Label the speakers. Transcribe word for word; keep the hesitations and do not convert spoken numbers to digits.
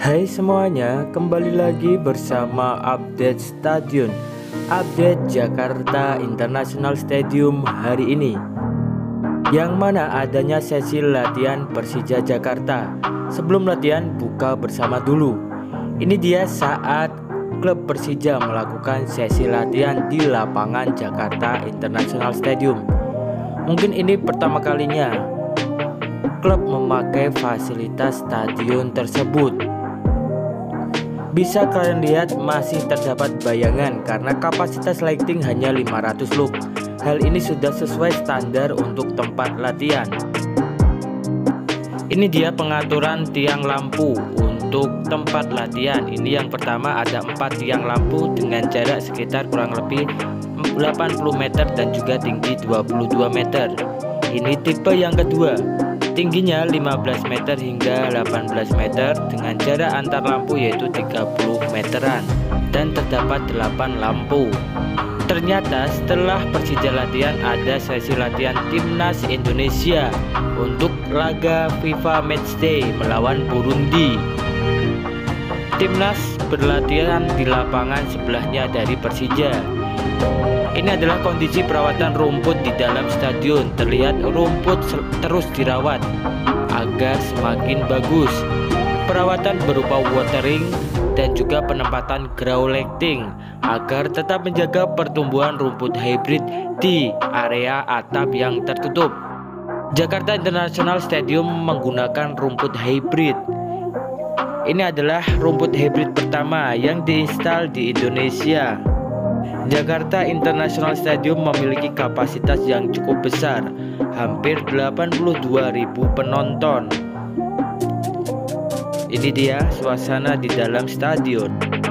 Speaker 1: Hai semuanya, kembali lagi bersama update stadion, update Jakarta International Stadium hari ini, yang mana adanya sesi latihan Persija Jakarta. Sebelum latihan, buka bersama dulu. Ini dia saat klub Persija melakukan sesi latihan di lapangan Jakarta International Stadium. Mungkin ini pertama kalinya klub memakai fasilitas stadion tersebut. Bisa kalian lihat masih terdapat bayangan karena kapasitas lighting hanya lima ratus lux. Hal ini sudah sesuai standar untuk tempat latihan. Ini dia pengaturan tiang lampu untuk tempat latihan. Ini yang pertama, ada empat tiang lampu dengan jarak sekitar kurang lebih delapan puluh meter dan juga tinggi dua puluh dua meter. Ini tipe yang kedua, tingginya lima belas meter hingga delapan belas meter dengan jarak antar lampu yaitu tiga puluh meteran, dan terdapat delapan lampu. Ternyata setelah Persija latihan ada sesi latihan Timnas Indonesia untuk laga FIFA Matchday melawan Burundi. Timnas berlatihan di lapangan sebelahnya dari Persija. Ini adalah kondisi perawatan rumput di dalam stadion. Terlihat rumput terus dirawat agar semakin bagus. Perawatan berupa watering dan juga penempatan ground lighting agar tetap menjaga pertumbuhan rumput hybrid di area atap yang tertutup. Jakarta International Stadium menggunakan rumput hybrid. Ini adalah rumput hybrid pertama yang diinstal di Indonesia. Jakarta International Stadium memiliki kapasitas yang cukup besar, hampir delapan puluh dua ribu penonton. Ini dia suasana di dalam stadion.